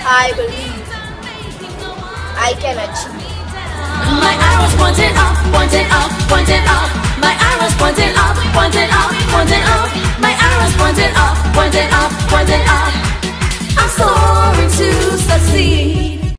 I believe I can achieve. My arrows pointing up, pointing up, pointing up. My arrows pointing up, pointing up, pointing up. My arrows pointing up, pointing up, pointing up.